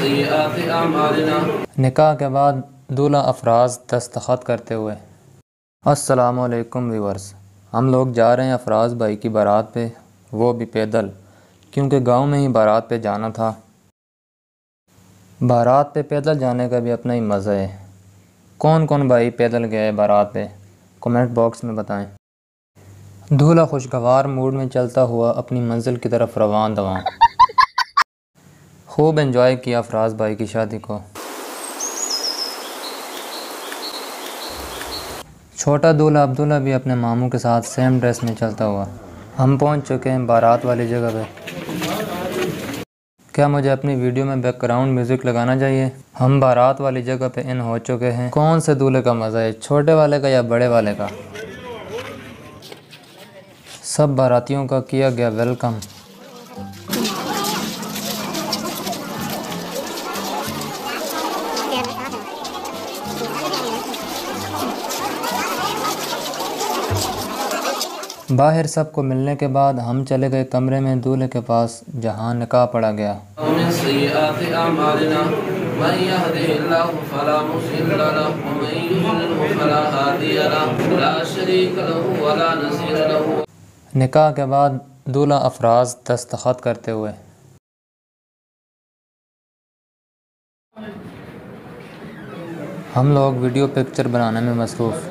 निकाह के बाद दूल्हा अफराज दस्तखत करते हुए। अस्सलाम वालेकुम व्यूअर्स, हम लोग जा रहे हैं अफराज भाई की बारात पे, वो भी पैदल, क्योंकि गांव में ही बारात पे जाना था। बारात पे पैदल जाने का भी अपना ही मज़ा है। कौन कौन भाई पैदल गए बारात पे, कमेंट बॉक्स में बताएं। दूल्हा खुशगवार मूड में चलता हुआ अपनी मंजिल की तरफ रवान दवां। खूब एंजॉय किया अफराज भाई की शादी को। छोटा दूल्हा अब्दुल्ला भी अपने मामू के साथ सेम ड्रेस में चलता हुआ। हम पहुंच चुके हैं बारात वाली जगह पे। क्या मुझे अपनी वीडियो में बैकग्राउंड म्यूज़िक लगाना चाहिए? हम बारात वाली जगह पे इन हो चुके हैं। कौन से दूल्हे का मज़ा है, छोटे वाले का या बड़े वाले का? सब बारातियों का किया गया वेलकम। बाहर सबको मिलने के बाद हम चले गए कमरे में दूल्हे के पास, जहां निकाह पढ़ा गया। निकाह के बाद दूल्हा अफराज दस्तखत करते हुए। हम लोग वीडियो पिक्चर बनाने में मसरूफ़।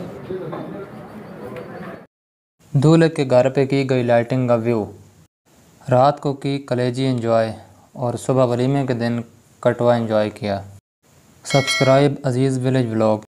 दूल्हे के घर पे की गई लाइटिंग का व्यू। रात को की कलेजी एंजॉय और सुबह वलीमे के दिन कटवा एंजॉय किया। Subscribe Aziz village vlog.